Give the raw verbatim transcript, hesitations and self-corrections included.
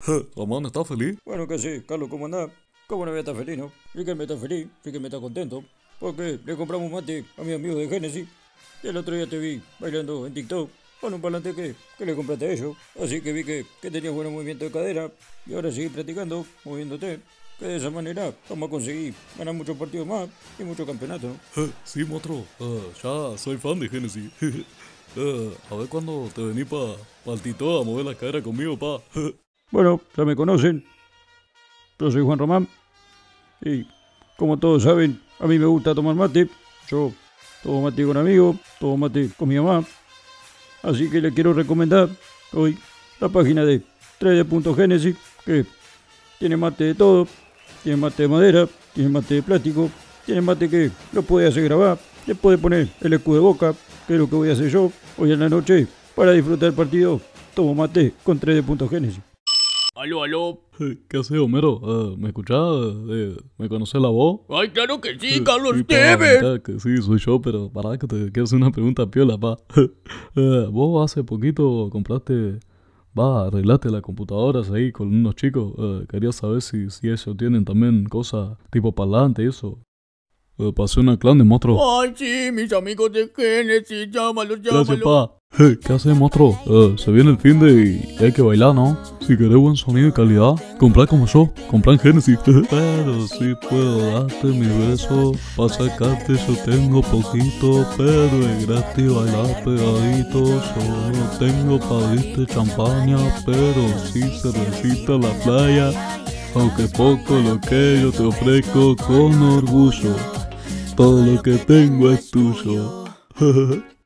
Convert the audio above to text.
Román, ¿estás feliz? Bueno, ¿qué sé, Carlos? ¿Cómo andás? ¿Cómo no voy a estar feliz, no? Riquelme está feliz, Riquelme está contento. Porque le compramos mate a mi amigo de Génesis. Y el otro día te vi bailando en TikTok con un parlante que, que le compraste a ellos. Así que vi que, que tenías buen movimiento de cadera. Y ahora seguí practicando, moviéndote. Que de esa manera vamos a conseguir ganar muchos partidos más y muchos campeonatos, ¿no? Sí, monstruo. Uh, ya soy fan de Genesis. uh, a ver cuándo te venís pa, pa el Tito a mover la cadera conmigo, pa. Bueno, ya me conocen. Yo soy Juan Román. Y como todos saben, a mí me gusta tomar mate. Yo tomo mate con amigos, tomo mate con mi mamá. Así que les quiero recomendar hoy la página de tres D punto Genesis, que tiene mate de todo. Tiene mate de madera, tiene mate de plástico, tiene mate que lo puede hacer grabar, le puede poner el escudo de Boca, que es lo que voy a hacer yo hoy en la noche para disfrutar el partido. Tomo mate con tres D punto Genesis. Aló, aló. ¿Qué haces, Homero? Uh, ¿Me escuchás? Uh, ¿Me conocés la voz? Ay, claro que sí, Carlos sí, Tevez. Que sí, soy yo, pero pará que te quiero hacer una pregunta piola, pa. uh, Vos hace poquito compraste... Va, arreglaste las computadoras ahí con unos chicos. Uh, quería saber si, si ellos tienen también cosas tipo parlante y eso. Uh, pasé una clan de monstruos. Ay, sí, mis amigos de Genesis, llámalos, Gracias, llámalos. pa. Hey, ¿qué haces, monstruo? Uh, se viene el fin de y hay que bailar, ¿no? Si querés buen sonido y calidad, comprá como yo, comprá en Genesis. Pero si puedo darte mi beso, pa' sacarte yo tengo poquito, pero es gratis bailar pegadito. Yo no tengo pa' abrirte champaña, pero sí cervecita en la playa. Aunque poco lo que yo te ofrezco con orgullo, todo lo que tengo es tuyo.